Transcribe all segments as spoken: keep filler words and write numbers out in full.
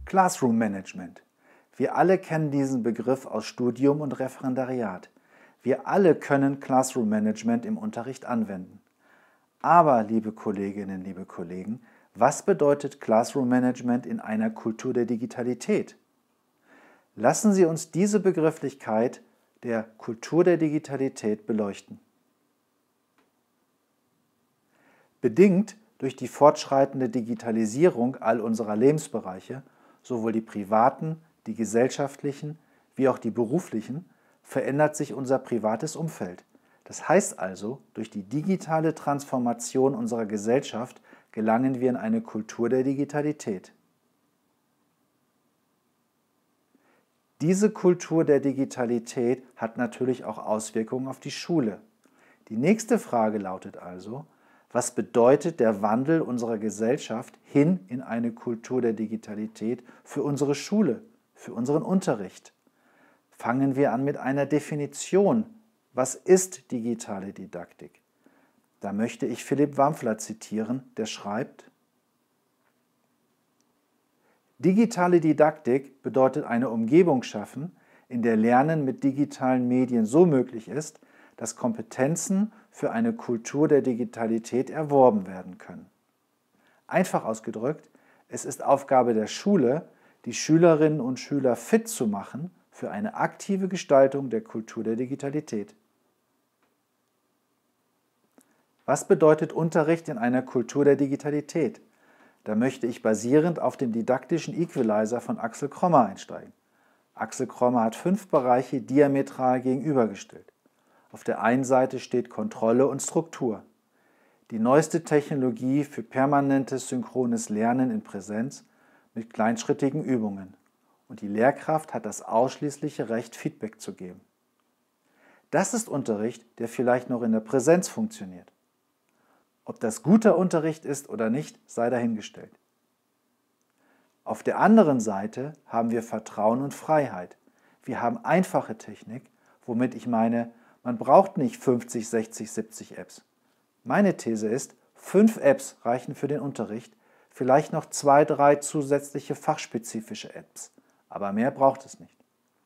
Classroom Management. Wir alle kennen diesen Begriff aus Studium und Referendariat. Wir alle können Classroom Management im Unterricht anwenden. Aber, liebe Kolleginnen, liebe Kollegen, was bedeutet Classroom Management in einer Kultur der Digitalität? Lassen Sie uns diese Begrifflichkeit der Kultur der Digitalität beleuchten. Bedingt durch die fortschreitende Digitalisierung all unserer Lebensbereiche, sowohl die privaten, die gesellschaftlichen wie auch die beruflichen, verändert sich unser privates Umfeld. Das heißt also, durch die digitale Transformation unserer Gesellschaft gelangen wir in eine Kultur der Digitalität. Diese Kultur der Digitalität hat natürlich auch Auswirkungen auf die Schule. Die nächste Frage lautet also, was bedeutet der Wandel unserer Gesellschaft hin in eine Kultur der Digitalität für unsere Schule, für unseren Unterricht? Fangen wir an mit einer Definition. Was ist digitale Didaktik? Da möchte ich Philipp Wampfler zitieren, der schreibt: Digitale Didaktik bedeutet eine Umgebung schaffen, in der Lernen mit digitalen Medien so möglich ist, dass Kompetenzen für eine Kultur der Digitalität erworben werden können. Einfach ausgedrückt, es ist Aufgabe der Schule, die Schülerinnen und Schüler fit zu machen für eine aktive Gestaltung der Kultur der Digitalität. Was bedeutet Unterricht in einer Kultur der Digitalität? Da möchte ich basierend auf dem didaktischen Equalizer von Axel Krommer einsteigen. Axel Krommer hat fünf Bereiche diametral gegenübergestellt. Auf der einen Seite steht Kontrolle und Struktur. Die neueste Technologie für permanentes synchrones Lernen in Präsenz mit kleinschrittigen Übungen. Und die Lehrkraft hat das ausschließliche Recht, Feedback zu geben. Das ist Unterricht, der vielleicht noch in der Präsenz funktioniert. Ob das guter Unterricht ist oder nicht, sei dahingestellt. Auf der anderen Seite haben wir Vertrauen und Freiheit. Wir haben einfache Technik, womit ich meine, man braucht nicht fünfzig, sechzig, siebzig Apps. Meine These ist, fünf Apps reichen für den Unterricht, vielleicht noch zwei, drei zusätzliche fachspezifische Apps, aber mehr braucht es nicht.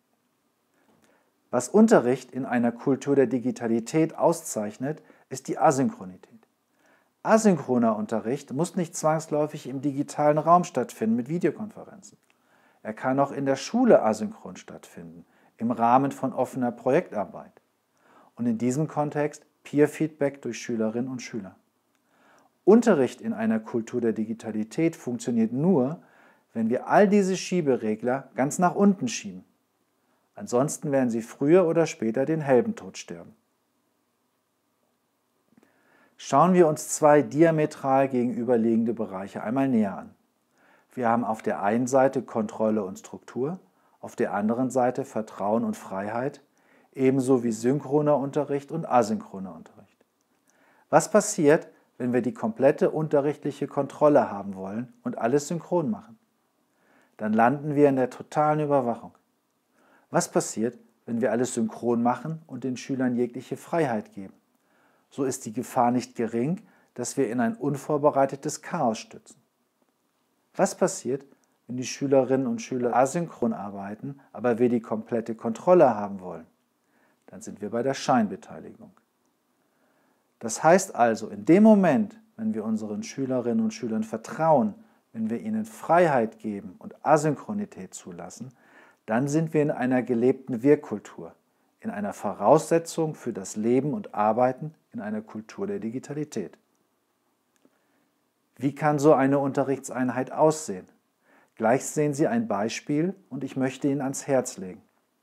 Was Unterricht in einer Kultur der Digitalität auszeichnet, ist die Asynchronität. Asynchroner Unterricht muss nicht zwangsläufig im digitalen Raum stattfinden mit Videokonferenzen. Er kann auch in der Schule asynchron stattfinden, im Rahmen von offener Projektarbeit. Und in diesem Kontext Peer-Feedback durch Schülerinnen und Schüler. Unterricht in einer Kultur der Digitalität funktioniert nur, wenn wir all diese Schieberegler ganz nach unten schieben. Ansonsten werden sie früher oder später den Heldentod sterben. Schauen wir uns zwei diametral gegenüberliegende Bereiche einmal näher an. Wir haben auf der einen Seite Kontrolle und Struktur, auf der anderen Seite Vertrauen und Freiheit, ebenso wie synchroner Unterricht und asynchroner Unterricht. Was passiert, wenn wir die komplette unterrichtliche Kontrolle haben wollen und alles synchron machen? Dann landen wir in der totalen Überwachung. Was passiert, wenn wir alles synchron machen und den Schülern jegliche Freiheit geben? So ist die Gefahr nicht gering, dass wir in ein unvorbereitetes Chaos stürzen. Was passiert, wenn die Schülerinnen und Schüler asynchron arbeiten, aber wir die komplette Kontrolle haben wollen? Dann sind wir bei der Scheinbeteiligung. Das heißt also, in dem Moment, wenn wir unseren Schülerinnen und Schülern vertrauen, wenn wir ihnen Freiheit geben und Asynchronität zulassen, dann sind wir in einer gelebten Wirkkultur, in einer Voraussetzung für das Leben und Arbeiten in einer Kultur der Digitalität. Wie kann so eine Unterrichtseinheit aussehen? Gleich sehen Sie ein Beispiel und ich möchte Ihnen ans Herz legen.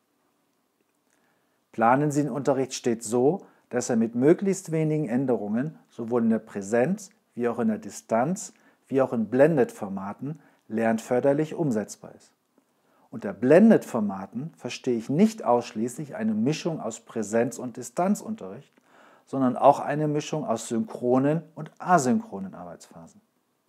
Planen Sie den Unterricht stets so, dass er mit möglichst wenigen Änderungen sowohl in der Präsenz wie auch in der Distanz wie auch in Blended-Formaten lernförderlich umsetzbar ist. Unter Blended-Formaten verstehe ich nicht ausschließlich eine Mischung aus Präsenz- und Distanzunterricht, sondern auch eine Mischung aus synchronen und asynchronen Arbeitsphasen.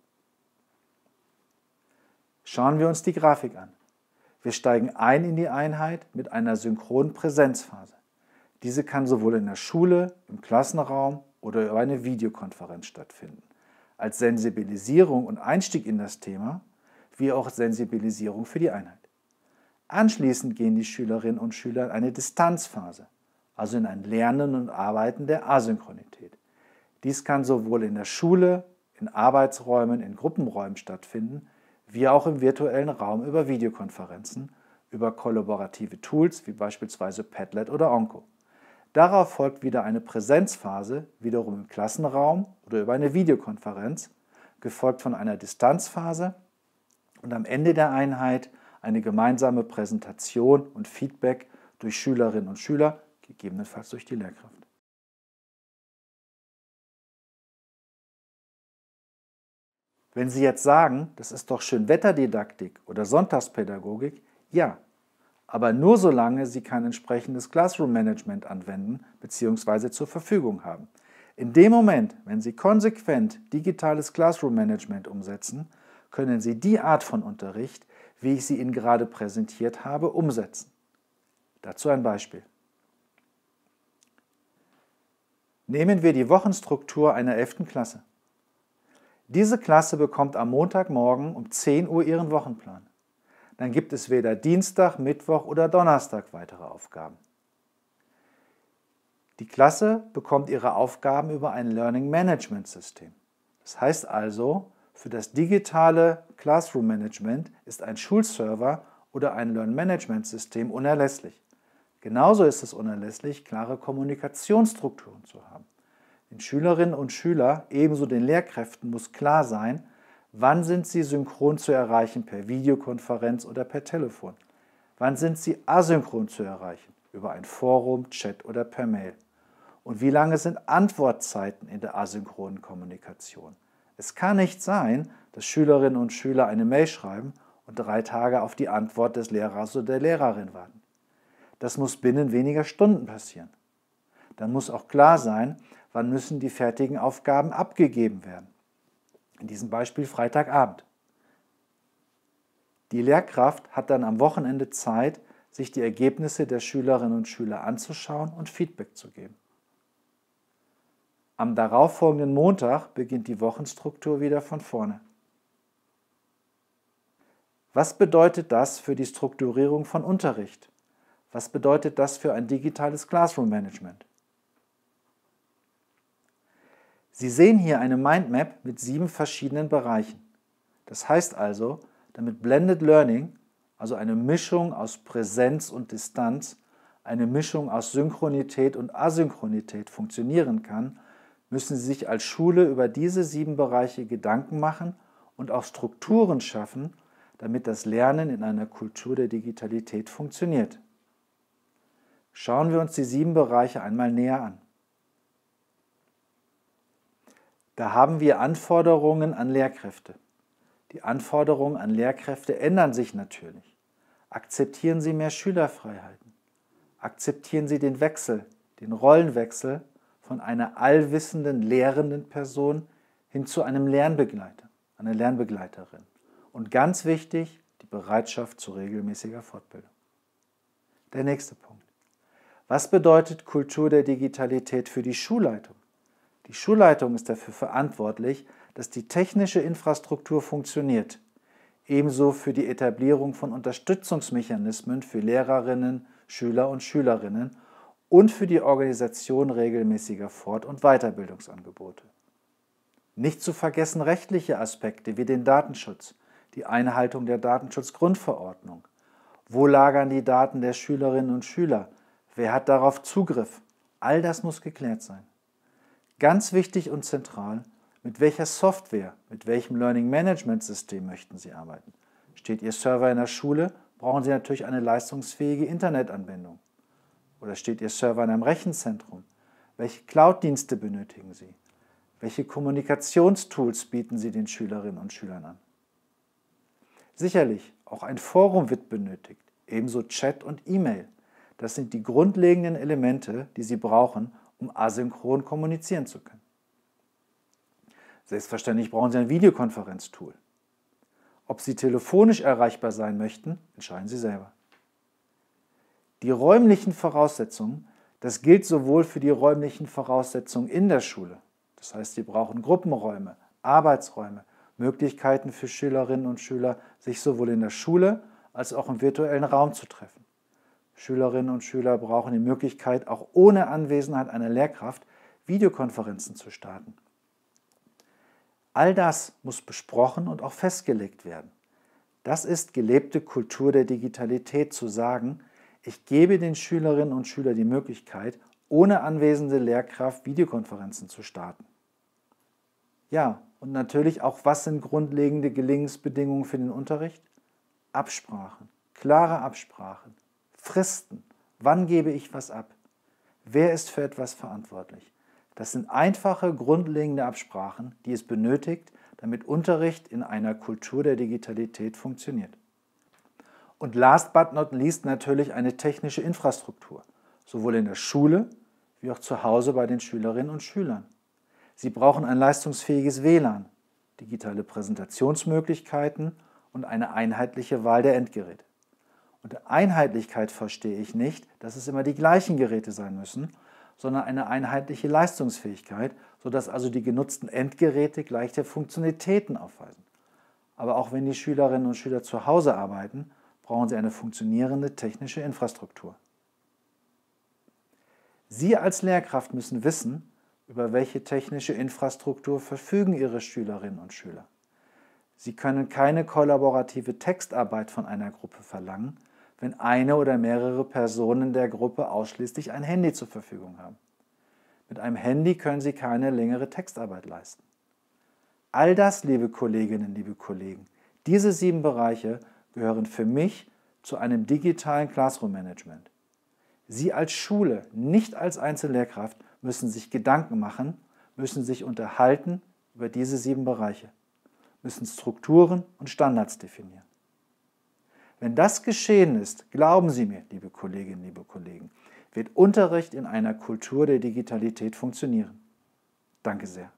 Schauen wir uns die Grafik an. Wir steigen ein in die Einheit mit einer synchronen Präsenzphase. Diese kann sowohl in der Schule, im Klassenraum oder über eine Videokonferenz stattfinden. Als Sensibilisierung und Einstieg in das Thema wie auch Sensibilisierung für die Einheit. Anschließend gehen die Schülerinnen und Schüler in eine Distanzphase, also in ein Lernen und Arbeiten der Asynchronität. Dies kann sowohl in der Schule, in Arbeitsräumen, in Gruppenräumen stattfinden, wie auch im virtuellen Raum über Videokonferenzen, über kollaborative Tools wie beispielsweise Padlet oder Onco. Darauf folgt wieder eine Präsenzphase, wiederum im Klassenraum oder über eine Videokonferenz, gefolgt von einer Distanzphase und am Ende der Einheit eine gemeinsame Präsentation und Feedback durch Schülerinnen und Schüler, gegebenenfalls durch die Lehrkraft. Wenn Sie jetzt sagen, das ist doch Schönwetterdidaktik oder Sonntagspädagogik, ja, aber nur solange Sie kein entsprechendes Classroom-Management anwenden bzw. zur Verfügung haben. In dem Moment, wenn Sie konsequent digitales Classroom-Management umsetzen, können Sie die Art von Unterricht, wie ich sie Ihnen gerade präsentiert habe, umsetzen. Dazu ein Beispiel. Nehmen wir die Wochenstruktur einer elften Klasse. Diese Klasse bekommt am Montagmorgen um zehn Uhr ihren Wochenplan. Dann gibt es weder Dienstag, Mittwoch oder Donnerstag weitere Aufgaben. Die Klasse bekommt ihre Aufgaben über ein Learning Management System. Das heißt also, für das digitale Classroom Management ist ein Schulserver oder ein Learn Management System unerlässlich. Genauso ist es unerlässlich, klare Kommunikationsstrukturen zu haben. Den Schülerinnen und Schülern, ebenso den Lehrkräften, muss klar sein, wann sind sie synchron zu erreichen per Videokonferenz oder per Telefon. Wann sind sie asynchron zu erreichen, über ein Forum, Chat oder per Mail. Und wie lange sind Antwortzeiten in der asynchronen Kommunikation? Es kann nicht sein, dass Schülerinnen und Schüler eine Mail schreiben und drei Tage auf die Antwort des Lehrers oder der Lehrerin warten. Das muss binnen weniger Stunden passieren. Dann muss auch klar sein, wann müssen die fertigen Aufgaben abgegeben werden. In diesem Beispiel Freitagabend. Die Lehrkraft hat dann am Wochenende Zeit, sich die Ergebnisse der Schülerinnen und Schüler anzuschauen und Feedback zu geben. Am darauffolgenden Montag beginnt die Wochenstruktur wieder von vorne. Was bedeutet das für die Strukturierung von Unterricht? Was bedeutet das für ein digitales Classroom-Management? Sie sehen hier eine Mindmap mit sieben verschiedenen Bereichen. Das heißt also, damit Blended Learning, also eine Mischung aus Präsenz und Distanz, eine Mischung aus Synchronität und Asynchronität funktionieren kann, müssen Sie sich als Schule über diese sieben Bereiche Gedanken machen und auch Strukturen schaffen, damit das Lernen in einer Kultur der Digitalität funktioniert. Schauen wir uns die sieben Bereiche einmal näher an. Da haben wir Anforderungen an Lehrkräfte. Die Anforderungen an Lehrkräfte ändern sich natürlich. Akzeptieren Sie mehr Schülerfreiheiten. Akzeptieren Sie den Wechsel, den Rollenwechsel von einer allwissenden, lehrenden Person hin zu einem Lernbegleiter, einer Lernbegleiterin. Und ganz wichtig, die Bereitschaft zu regelmäßiger Fortbildung. Der nächste Punkt. Was bedeutet Kultur der Digitalität für die Schulleitung? Die Schulleitung ist dafür verantwortlich, dass die technische Infrastruktur funktioniert, ebenso für die Etablierung von Unterstützungsmechanismen für Lehrerinnen, Schüler und Schülerinnen und für die Organisation regelmäßiger Fort- und Weiterbildungsangebote. Nicht zu vergessen rechtliche Aspekte wie den Datenschutz, die Einhaltung der Datenschutzgrundverordnung. Wo lagern die Daten der Schülerinnen und Schüler? Wer hat darauf Zugriff? All das muss geklärt sein. Ganz wichtig und zentral, mit welcher Software, mit welchem Learning Management System möchten Sie arbeiten? Steht Ihr Server in der Schule, brauchen Sie natürlich eine leistungsfähige Internetanbindung. Oder steht Ihr Server in einem Rechenzentrum? Welche Cloud-Dienste benötigen Sie? Welche Kommunikationstools bieten Sie den Schülerinnen und Schülern an? Sicherlich, auch ein Forum wird benötigt, ebenso Chat und E-Mail. Das sind die grundlegenden Elemente, die Sie brauchen, um asynchron kommunizieren zu können. Selbstverständlich brauchen Sie ein Videokonferenztool. Ob Sie telefonisch erreichbar sein möchten, entscheiden Sie selber. Die räumlichen Voraussetzungen, das gilt sowohl für die räumlichen Voraussetzungen in der Schule, das heißt, Sie brauchen Gruppenräume, Arbeitsräume, Möglichkeiten für Schülerinnen und Schüler, sich sowohl in der Schule als auch im virtuellen Raum zu treffen. Schülerinnen und Schüler brauchen die Möglichkeit, auch ohne Anwesenheit einer Lehrkraft Videokonferenzen zu starten. All das muss besprochen und auch festgelegt werden. Das ist gelebte Kultur der Digitalität, zu sagen, ich gebe den Schülerinnen und Schülern die Möglichkeit, ohne anwesende Lehrkraft Videokonferenzen zu starten. Ja, und natürlich auch, was sind grundlegende Gelingensbedingungen für den Unterricht? Absprachen, klare Absprachen, Fristen, wann gebe ich was ab, wer ist für etwas verantwortlich. Das sind einfache, grundlegende Absprachen, die es benötigt, damit Unterricht in einer Kultur der Digitalität funktioniert. Und last but not least natürlich eine technische Infrastruktur, sowohl in der Schule wie auch zu Hause bei den Schülerinnen und Schülern. Sie brauchen ein leistungsfähiges W L A N, digitale Präsentationsmöglichkeiten und eine einheitliche Wahl der Endgeräte. Unter Einheitlichkeit verstehe ich nicht, dass es immer die gleichen Geräte sein müssen, sondern eine einheitliche Leistungsfähigkeit, sodass also die genutzten Endgeräte gleiche Funktionalitäten aufweisen. Aber auch wenn die Schülerinnen und Schüler zu Hause arbeiten, brauchen sie eine funktionierende technische Infrastruktur. Sie als Lehrkraft müssen wissen, über welche technische Infrastruktur verfügen Ihre Schülerinnen und Schüler. Sie können keine kollaborative Textarbeit von einer Gruppe verlangen, wenn eine oder mehrere Personen der Gruppe ausschließlich ein Handy zur Verfügung haben. Mit einem Handy können Sie keine längere Textarbeit leisten. All das, liebe Kolleginnen, liebe Kollegen, diese sieben Bereiche gehören für mich zu einem digitalen Classroom-Management. Sie als Schule, nicht als Einzellehrkraft, müssen sich Gedanken machen, müssen sich unterhalten über diese sieben Bereiche, müssen Strukturen und Standards definieren. Wenn das geschehen ist, glauben Sie mir, liebe Kolleginnen, liebe Kollegen, wird Unterricht in einer Kultur der Digitalität funktionieren. Danke sehr.